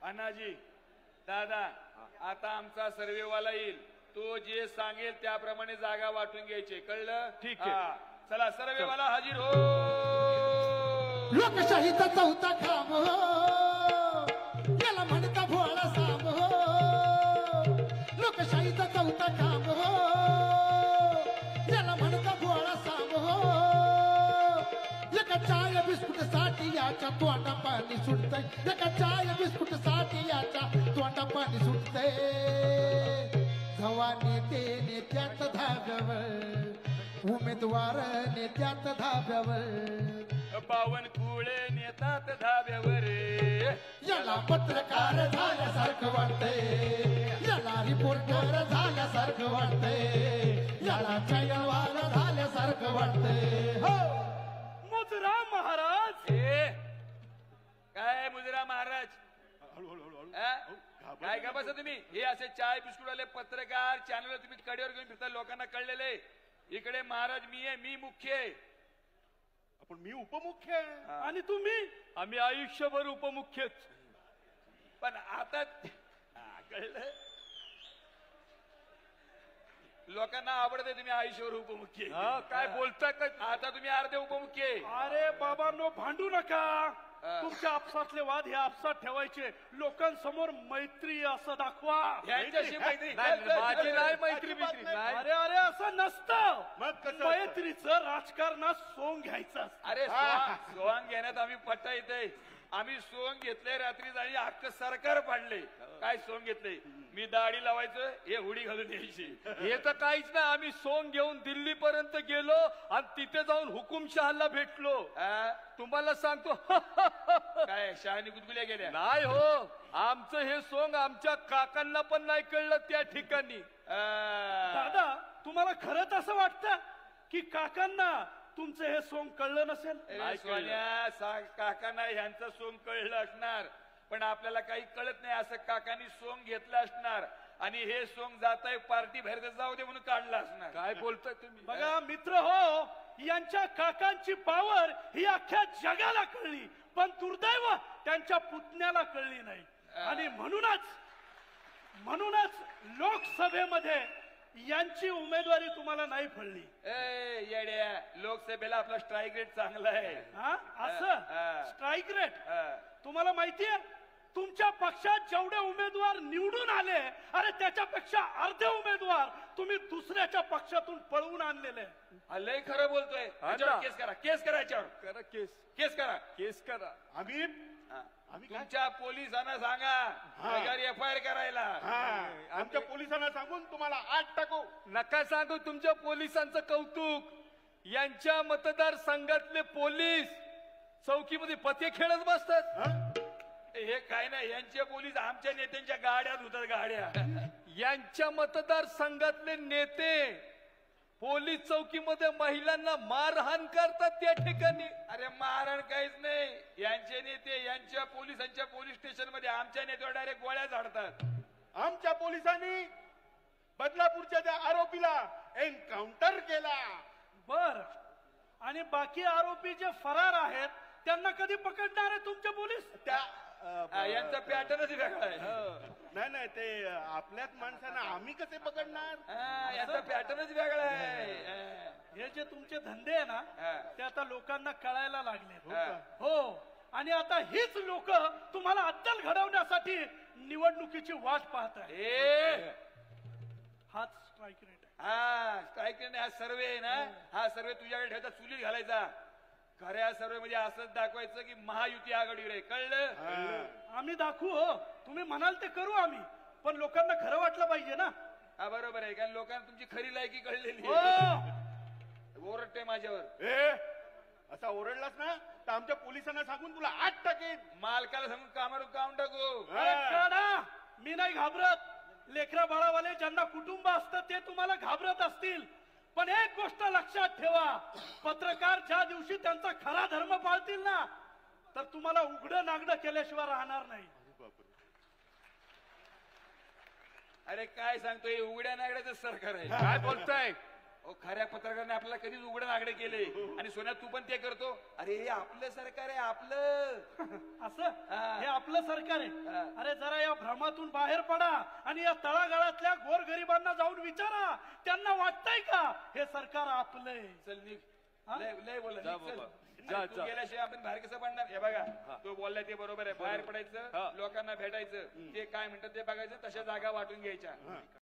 अण्णाजी दादा आता आमचा सर्वेवाला येईल, तो जे सांगेल त्याप्रमाणे जागा वाटून घ्यायचे, कळलं? ठीक आहे. चला सर्वेवाला हाजीर हो. लोकशाहीचा चौथा खांब हो, याला म्हणता भोळा साम हो. लोकशाहीचा चौथा खांब हो, याला म्हणता भोळा साम हो. एका चाय बिस्कुट साठी याच्या तोंडा पाणी सुटतंय, एका चाय बिस्कुट साठी याच्या तोंडा पाणी सुटतंय. जवा नेत्यात धाब्यावर, उमेदवार नेत्यात धाब्यावर, बावनकुळे नेतात धाब्यावर. याला पत्रकार झाल्यासारखं वाटतंय, याला रिपोर्टर झाल्यासारखं वाटतंय, याला चॅनलवाला झाल्यासारखं वाटतंय. हो मुजरा महाराज. काय मुजरा महाराज? काय का बसा तुम्ही? हे असे चाय बिस्कुट वाले पत्रकार चॅनल तुम्ही कडेवर घेऊन फिरता, लोकांना कळलेले. इकडे महाराज मी आहे, मी मुख्य आहे. आपण मी उपमुख्य आहे आणि तुम्ही? आम्ही आयुष्यभर उपमुख्यच. पण आता कळलं, लोकांना आवडते तुम्ही आयुष्यावर उपमुख्य. काय बोलता का? आता तुम्ही अर्धे उपमुख्य. अरे बाबा नो भांडू नका. तुमच्या आपसातले वाद हे आपसात ठेवायचे, लोकांसमोर मैत्री असं दाखवा. यांच्याशी मैत्री माझी नाही मैत्री बित्री. अरे अरे असं नसतं. मैत्रीचं राजकारणात सोंग घ्यायचं. अरे सोंग घेण्यात आम्ही पट्टा येते. आम्ही सोंग घेतले रात्री आणि हक्क सरकार पाडले. काय सोंग घेतले? मी दाढी लावायचं, हे हुडी घालून यायची. हे तर काहीच नाही. आम्ही सोंग घेऊन दिल्ली पर्यंत गेलो आणि तिथे जाऊन हुकुमशहाला भेटलो. तुम्हाला सांगतो. काय शहाणी गुदगुल्या गेल्या? नाही हो, आमचं हे सोंग आमच्या काकांना पण नाही कळलं त्या ठिकाणी. दादा तुम्हाला खरंच असं वाटतं की काकांना तुमचं हे सोंग कळलं नसेल? काकांना ह्यांचं सोंग कळलं असणार, पण आपल्याला काही कळत नाही. असं काकांनी सोंग घेतलं असणार आणि हे सोंग जाताय पार्टी बाहेर जाऊ दे म्हणून काढलं असणार. काय बोलताय तुम्ही? बघा मित्र हो, यांच्या काकांची पावर ही अख्ख्या जगाला कळली, पण दुर्दैव त्यांच्या पुतण्याला कळली नाही. आणि म्हणूनच लोकसभेमध्ये यांची उमेदवारी तुम्हाला नाही फळली. येड्या, लोकसभेला आपला स्ट्राईक रेट चांगला आहे. असं स्ट्राईक रेट तुम्हाला माहितीये? तुमच्या पक्षात जेवढे उमेदवार निवडून आले, अरे त्याच्यापेक्षा अर्धे उमेदवार तुम्ही दुसऱ्याच्या पक्षातून पळवून आणलेले. लय खरं बोलतोय. केस करा, केस करा याच्यावर. केस करा. आम्ही तुमच्या पोलिसांना सांगा FIR करायला. आमच्या पोलिसांना सांगून तुम्हाला 8 टाकू. नका सांगू तुमच्या पोलिसांचं कौतुक. यांच्या मतदारसंघातले पोलीस चौकीमध्ये पते खेळत बसतात. हे काय नाही, यांचे पोलीस आमच्या नेत्यांच्या गाड्यात होतात. गाड्या यांच्या मतदारसंघातले नेते पोलीस चौकीमध्ये महिलांना मारहाण करतात त्या ठिकाणी. अरे मारण काहीच नाही. यांचे नेते यांच्या पोलिसांच्या पोलीस स्टेशन मध्ये आमच्या नेत्यावर डायरेक्ट गोळ्या झाडतात. आमच्या पोलिसांनी बदलापूरच्या त्या आरोपीला एन्काउंटर केला. बर, आणि बाकी आरोपी जे फरार आहेत त्यांना कधी पकडणार आहे तुमचे पोलीस? यांचा पॅटर्नच वेगळा आहे. नाही ते आपल्याच माणसांना आम्ही कसे पकडणार? यांचा पॅटर्नच वेगळा आहे. हे जे तुमचे धंदे आहे ना, ते आता लोकांना कळायला लागले. हो, आणि आता हीच लोक तुम्हाला अद्दल घडवण्यासाठी निवडणुकीची वाट पाहत आहे. हाच स्ट्राईक रेट आहे. स्ट्राईक रेट हा सर्वे आहे ना, हा सर्वे तुझ्याकडे ठेवता, चुलीत घालायचा. खऱ्या सर्वे म्हणजे असंच दाखवायचं की महायुती आघाडीवर आहे. कळलं? आम्ही दाखवू. हो, तुम्ही म्हणाल ते करू आम्ही, पण लोकांना खरं वाटलं पाहिजे ना. हा बरोबर आहे, कारण लोकांना तुमची खरी लायकी कळलेली. ओरडते माझ्यावर. असा ओरडलास ना तर आमच्या पोलिसांना सांगून तुला 8 टाकेन. मालकाला सांगून कामावर काम टाकू. मी नाही घाबरत. लेकरा बाळावाले ज्यांना कुटुंब असतं ते तुम्हाला घाबरत असतील, पण एक गोष्ट लक्षात ठेवा, पत्रकार ज्या दिवशी त्यांचा खरा धर्म पाळतील ना, तर तुम्हाला उघडं नागडं केल्याशिवाय राहणार नाही. अरे काय सांगतोय, उघड्या नागड्याचं सरकार आहे. काय बोलताय? अहो, खऱ्या पत्रकाराने आपल्याला कधीच उघडे नागडे केले आणि सोन्या तू पण ते करतो. अरे हे आपलं सरकार आहे आपलं. असं हा. हे आपलं सरकार आहे. हा. अरे जरा या भ्रमातून बाहेर पडा आणि या तळागाळातल्या गोरगरिबांना जाऊन विचारा, त्यांना वाटतंय का हे सरकार आपलंय? चल निघ. हा? लय बोला जा निघ, चल. बाबा. आणि जा, तू जा. गेल्याशिवाय आपण बाहेर कसं पडणार? हे बघा तो बोललाय ते बरोबर आहे. बाहेर पडायचं, हा. लोकांना भेटायचं, ते काय म्हणतात ते बघायचं, तशा जागा वाटून घ्यायच्या.